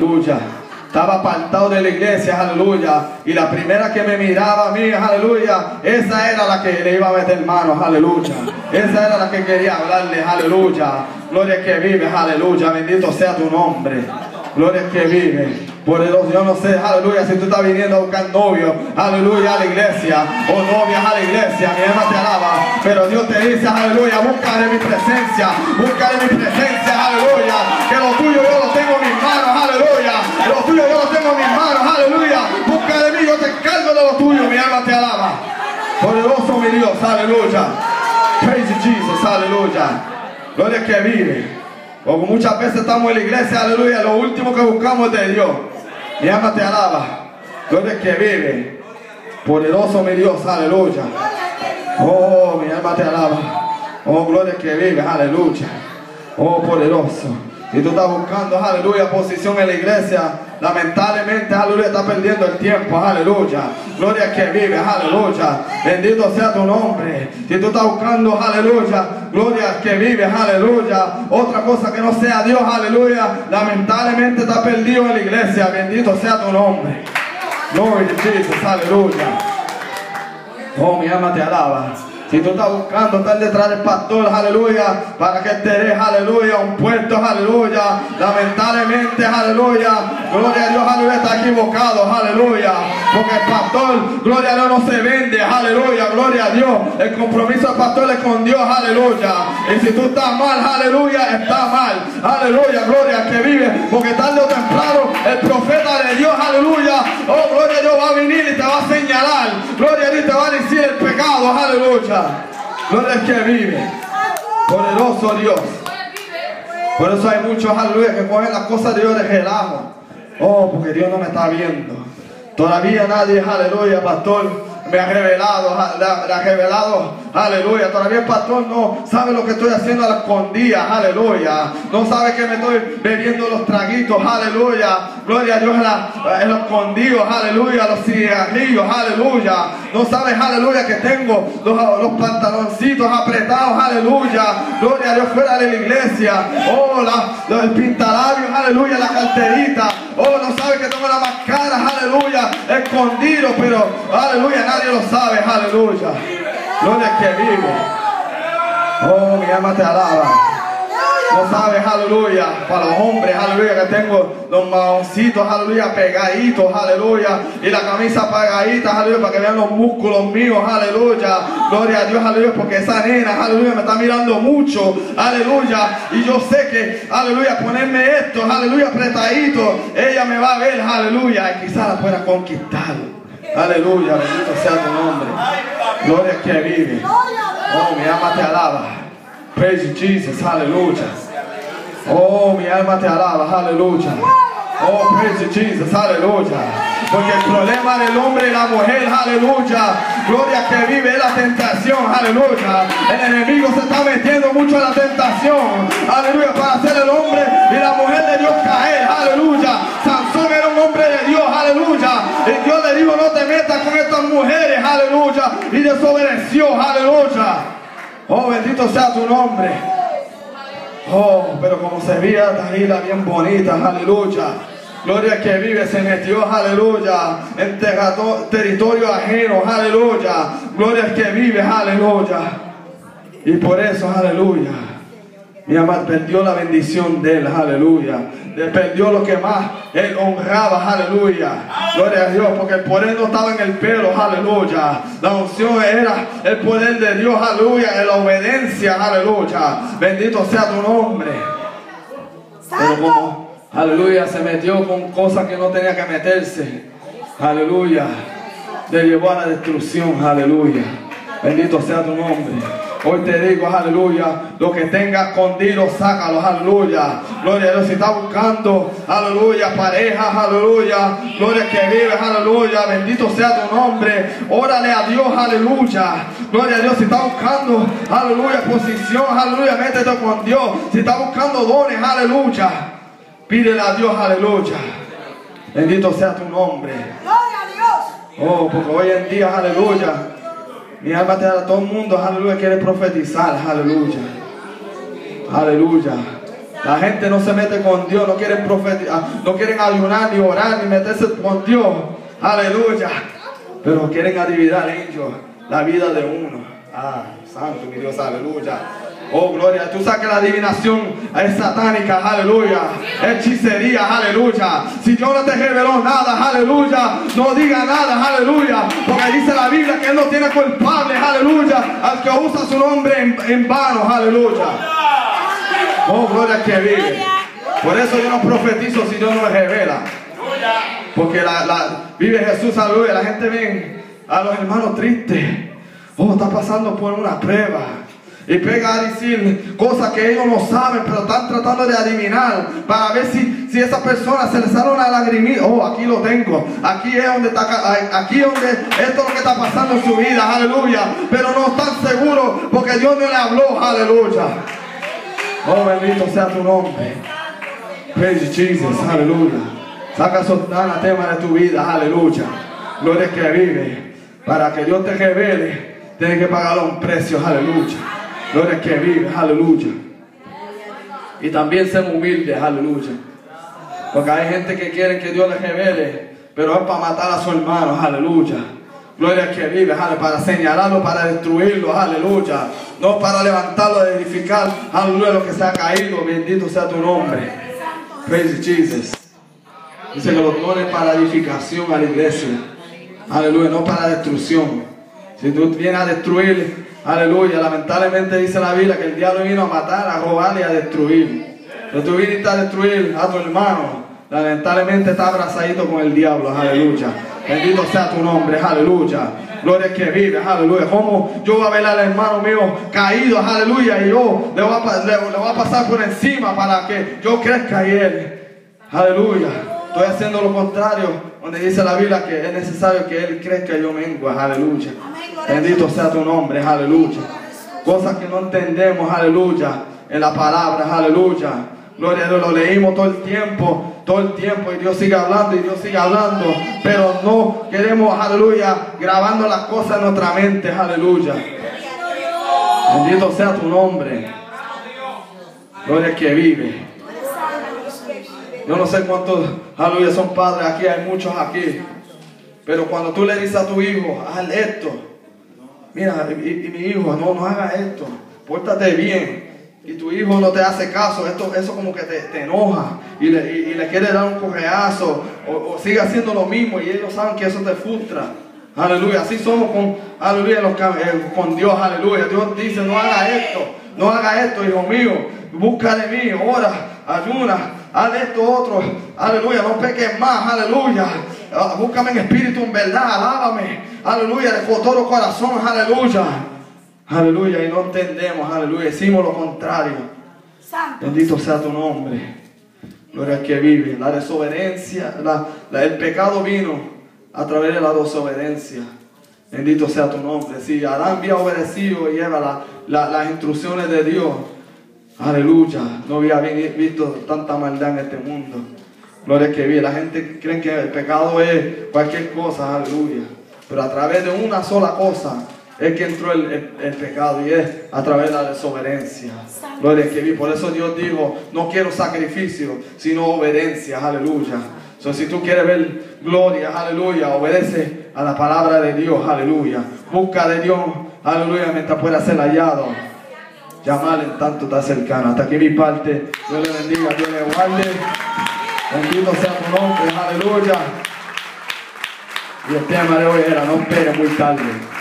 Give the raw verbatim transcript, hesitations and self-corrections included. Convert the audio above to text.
aleluya. Estaba apartado de la iglesia, aleluya. Y la primera que me miraba a mí, aleluya, esa era la que le iba a meter manos, aleluya. Esa era la que quería hablarle, aleluya. Gloria que vive, aleluya. Bendito sea tu nombre. Gloria que vive. Por el yo no sé, aleluya, si tú estás viniendo a buscar novio, aleluya, a la iglesia, o novias a la iglesia, mi alma te alaba. Pero Dios te dice, aleluya, búscale mi presencia, búscale mi presencia, aleluya. Que lo tuyo yo lo tengo en mis manos, aleluya. Lo tuyo yo lo tengo en mis manos, aleluya. Búscale mí, yo te encargo de lo tuyo, mi alma te alaba. Poderoso mi Dios, aleluya. Praise Jesus, aleluya. Gloria que vive. Porque muchas veces estamos en la iglesia, aleluya, lo último que buscamos es de Dios. Mi alma te alaba. Gloria que vive. Poderoso mi Dios, aleluya. Oh, mi alma te alaba. Oh, gloria que vive, aleluya. Oh, poderoso. Si tú estás buscando, aleluya, posición en la iglesia, lamentablemente, aleluya, estás perdiendo el tiempo, aleluya. Gloria que vive, aleluya. Bendito sea tu nombre. Si tú estás buscando, aleluya, gloria que vive, aleluya, otra cosa que no sea Dios, aleluya, lamentablemente estás perdido en la iglesia. Bendito sea tu nombre. Gloria a Jesús, aleluya. Oh, mi alma te alaba. Si tú estás buscando estar detrás del pastor, aleluya, para que te dé, aleluya, un puesto, aleluya, lamentablemente, aleluya, gloria a Dios, aleluya, está equivocado, aleluya, porque el pastor, gloria a Dios, no se vende, aleluya, gloria a Dios, el compromiso del pastor es con Dios, aleluya, y si tú estás mal, aleluya, está mal, aleluya, gloria que vive, porque tarde o temprano, el profeta de Dios, aleluya, oh, gloria a Dios, va a venir y te va a señalar, gloria a Dios, te va a decir el pecado, aleluya. Gloria al que vive. Poderoso Dios. Por eso hay muchos, aleluya, que cogen las cosas de Dios de relajo. Oh, porque Dios no me está viendo. Todavía nadie, aleluya, pastor, me ha revelado, le ha revelado, aleluya. Todavía el pastor no sabe lo que estoy haciendo a las escondidas, aleluya. No sabe que me estoy bebiendo los traguitos, aleluya. Gloria a Dios en, la, en los escondidos, aleluya. Los cigarrillos, aleluya. No sabe, aleluya, que tengo los, los pantaloncitos apretados, aleluya. Gloria a Dios fuera de la iglesia. Oh, la, el pintalabios, aleluya, la carterita. Oh, no sabe que tengo la máscara, aleluya, escondido, pero, aleluya, nadie lo sabe, aleluya. Gloria que vive. Oh, mi alma te alaba. No sabes, aleluya, para los hombres, aleluya, que tengo los maoncitos, aleluya, pegaditos, aleluya, y la camisa pegadita, aleluya, para que vean los músculos míos, aleluya. Gloria a Dios, aleluya, porque esa nena, aleluya, me está mirando mucho, aleluya, y yo sé que, aleluya, ponerme esto, aleluya, apretadito, ella me va a ver, aleluya, y quizás la pueda conquistar. Aleluya, bendito sea tu nombre. Gloria que vive. Oh, mi alma te alaba. Praise Jesus, aleluya. Oh, mi alma te alaba, aleluya. Oh, praise Jesus, aleluya. Porque el problema del hombre y la mujer, aleluya, gloria que vive es la tentación, aleluya. El enemigo se está metiendo mucho en la tentación, aleluya, para hacer el hombre y la mujer de Dios caer, aleluya. Sansón era un hombre de Dios, aleluya. Y Dios le dijo, no te metas con estas mujeres, aleluya. Y desobedeció, aleluya. Oh, bendito sea tu nombre. Oh, pero como se veía Dalila bien bonita, aleluya. Gloria que vive, se metió, aleluya, en territorio ajeno, aleluya. Gloria que vive, aleluya. Y por eso, aleluya, mi amado perdió la bendición de él, aleluya. Le perdió lo que más él honraba, aleluya. Gloria a Dios, porque el poder no estaba en el pelo, aleluya. La unción era el poder de Dios, aleluya, en la obediencia, aleluya. Bendito sea tu nombre. Pero como, aleluya, se metió con cosas que no tenía que meterse, aleluya, le llevó a la destrucción, aleluya. Bendito sea tu nombre. Hoy te digo, aleluya, lo que tengas escondido, sácalo, aleluya. Gloria a Dios, si está buscando, aleluya, pareja, aleluya, gloria que vives, aleluya, bendito sea tu nombre. Órale a Dios, aleluya. Gloria a Dios, si está buscando, aleluya, posición, aleluya, métete con Dios. Si está buscando dones, aleluya, pídele a Dios, aleluya. Bendito sea tu nombre. Gloria a Dios. Oh, porque hoy en día, aleluya, mi alma te da a todo el mundo, aleluya, quiere profetizar, aleluya. Aleluya. La gente no se mete con Dios, no quieren profetizar, no quieren ayunar ni orar ni meterse con Dios. Aleluya. Pero quieren adivinar ellos la vida de uno. Ah, santo mi Dios, aleluya. Oh, gloria. Tú sabes que la adivinación es satánica, aleluya. Hechicería, aleluya. Si Dios no te reveló nada, aleluya, no diga nada, aleluya. Porque dice la Biblia que Él no tiene culpable, aleluya, al que usa su nombre en, en vano, aleluya. Oh, gloria que vive. Por eso yo no profetizo si Dios no me revela. Porque la, la, vive Jesús, aleluya. La gente ve a los hermanos tristes. Oh, está pasando por una prueba. Y pega a decir cosas que ellos no saben, pero están tratando de adivinar para ver si, si esa persona se le sale una lagrimita. Oh, aquí lo tengo. Aquí es donde está, aquí es donde esto es lo que está pasando en su vida, aleluya. Pero no están seguros porque Dios no le habló, aleluya. Oh, bendito sea tu nombre. Praise Jesus, aleluya. Saca esos anatemas de tu vida, aleluya. Gloria que vive. Para que Dios te revele, tienes que pagar un precio, aleluya. Gloria que vive, aleluya. Y también ser humilde, aleluya. Porque hay gente que quiere que Dios les revele, pero es para matar a su hermano, aleluya. Gloria que vive, aleluya, para señalarlo, para destruirlo, aleluya. No para levantarlo, de edificar, aleluya, lo que se ha caído. Bendito sea tu nombre. Praise Jesus. Dice que los dones para edificación a la iglesia, aleluya, no para destrucción. Si tú vienes a destruir, aleluya, lamentablemente dice la Biblia que el diablo vino a matar, a robar y a destruir. Si tú viniste a destruir a tu hermano, lamentablemente está abrazadito con el diablo, aleluya. Bendito sea tu nombre, aleluya. Gloria que vive, aleluya. Como yo voy a ver al hermano mío caído, aleluya, y yo le voy, a, le, le voy a pasar por encima para que yo crezca y él, aleluya. Estoy haciendo lo contrario, donde dice la Biblia que es necesario que él crezca y yo mengua, aleluya. Bendito sea tu nombre, aleluya. Cosas que no entendemos, aleluya, en la palabra, aleluya. Gloria a Dios, lo leímos todo el tiempo, todo el tiempo, y Dios sigue hablando, y Dios sigue hablando, pero no queremos, aleluya, grabando las cosas en nuestra mente, aleluya. Bendito sea tu nombre. Gloria que vive. Yo no sé cuántos, aleluya, son padres aquí, hay muchos aquí. Pero cuando tú le dices a tu hijo, haz esto. Mira, y, y mi hijo, no, no haga esto. Pórtate bien. Y tu hijo no te hace caso. Esto, eso como que te, te enoja. Y le, y, y le quiere dar un correazo. O, o sigue haciendo lo mismo. Y ellos saben que eso te frustra. Aleluya. Así somos con, aleluya, los, eh, con Dios. Aleluya. Dios dice, no haga esto. No haga esto, hijo mío. Busca de mí. Ora. Ayuna. Haz esto otro, aleluya, no peques más, aleluya, uh, búscame en espíritu, en verdad, alábame, aleluya, de todo corazón, aleluya, aleluya, y no entendemos, aleluya, decimos lo contrario. Santo. Bendito sea tu nombre, gloria al que vive. La desobediencia, la, la, el pecado vino a través de la desobediencia. Bendito sea tu nombre. Si Adán había obedecido y lleva la, la, las instrucciones de Dios, aleluya, no había visto tanta maldad en este mundo. Gloria que vive. La gente cree que el pecado es cualquier cosa, aleluya. Pero a través de una sola cosa es que entró el, el, el pecado, y es a través de la desobediencia. Gloria que vive. Por eso Dios dijo, no quiero sacrificio, sino obediencia, aleluya. So, si tú quieres ver gloria, aleluya, obedece a la palabra de Dios, aleluya. Busca de Dios, aleluya, mientras pueda ser hallado. Llamarle en tanto está cercano. Hasta aquí mi parte. Dios le bendiga, Dios le guarde. Bendito sea tu nombre, aleluya. Y el tema de hoy era, no esperes muy tarde.